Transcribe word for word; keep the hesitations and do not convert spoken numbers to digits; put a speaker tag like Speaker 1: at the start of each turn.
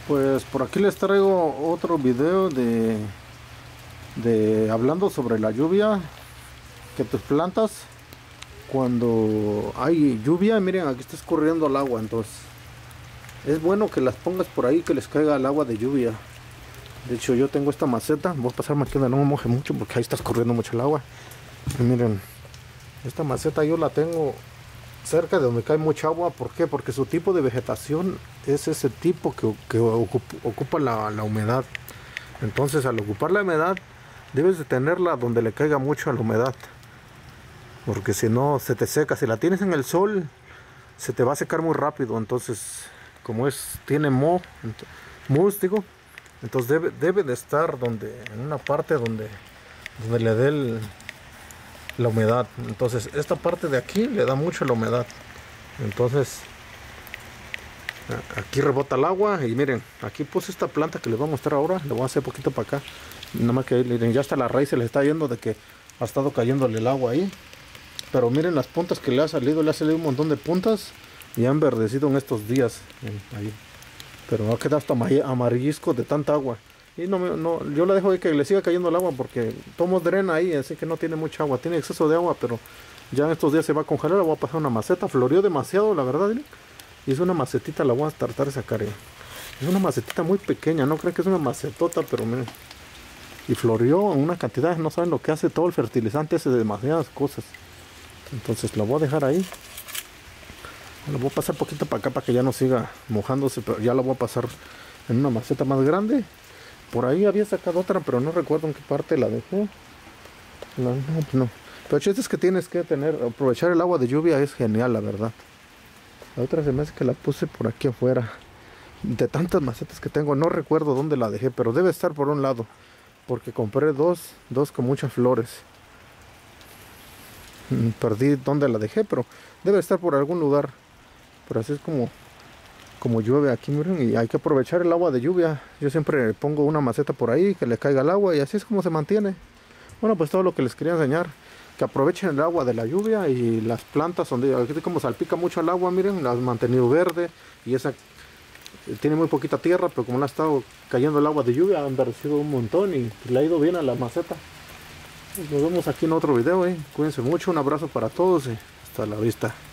Speaker 1: Pues por aquí les traigo otro video de, de hablando sobre la lluvia, que tus plantas cuando hay lluvia, miren, aquí está escurriendo el agua, entonces es bueno que las pongas por ahí, que les caiga el agua de lluvia. De hecho, yo tengo esta maceta, voy a pasarme aquí donde no me moje mucho porque ahí está escurriendo mucho el agua. Y miren, esta maceta yo la tengo cerca de donde cae mucha agua. ¿Por qué? Porque su tipo de vegetación es ese tipo que, que ocupa, ocupa la, la humedad. Entonces, al ocupar la humedad, debes de tenerla donde le caiga mucho a la humedad, porque si no se te seca. Si la tienes en el sol, se te va a secar muy rápido. Entonces, como es, tiene moho, mus, digo, entonces debe, debe de estar donde, en una parte donde, donde le dé el, la humedad. Entonces esta parte de aquí le da mucho la humedad. Entonces aquí rebota el agua. Y miren, aquí puse esta planta que les voy a mostrar ahora. Le voy a hacer poquito para acá. Nada más que miren, ya hasta la raíz se le está yendo de que ha estado cayéndole el agua ahí. Pero miren las puntas que le ha salido. Le ha salido un montón de puntas y han verdecido en estos días. Ahí. Pero ha quedado hasta amarillisco de tanta agua. Y no, no, yo la dejo ahí que le siga cayendo el agua porque tomo drena ahí, así que no tiene mucha agua. Tiene exceso de agua, pero ya en estos días se va a congelar. Le voy a pasar una maceta. Floreó demasiado, la verdad. ¿eh? Y es una macetita, la voy a tratar de sacar. ¿eh? Es una macetita muy pequeña, no creo que es una macetota, pero miren. Y floreó en una cantidad, no saben lo que hace todo el fertilizante, hace demasiadas cosas. Entonces la voy a dejar ahí. Lo voy a pasar poquito para acá para que ya no siga mojándose, pero ya lo voy a pasar en una maceta más grande. Por ahí había sacado otra, pero no recuerdo en qué parte la dejé. La, no, pues no. Pero el chiste es que tienes que tener, aprovechar el agua de lluvia es genial, la verdad. La otra se me hace que la puse por aquí afuera. De tantas macetas que tengo, no recuerdo dónde la dejé, pero debe estar por un lado. Porque compré dos, dos con muchas flores. Perdí dónde la dejé, pero debe estar por algún lugar. Pero así es como, como llueve aquí, miren, y hay que aprovechar el agua de lluvia. Yo siempre pongo una maceta por ahí, que le caiga el agua, y así es como se mantiene. Bueno, pues todo lo que les quería enseñar, que aprovechen el agua de la lluvia. Y las plantas, donde aquí como salpica mucho el agua, miren, las han mantenido verde. Y esa tiene muy poquita tierra, pero como le ha estado cayendo el agua de lluvia, han verdecido un montón y le ha ido bien a la maceta. Nos vemos aquí en otro video, eh. Cuídense mucho, un abrazo para todos y hasta la vista.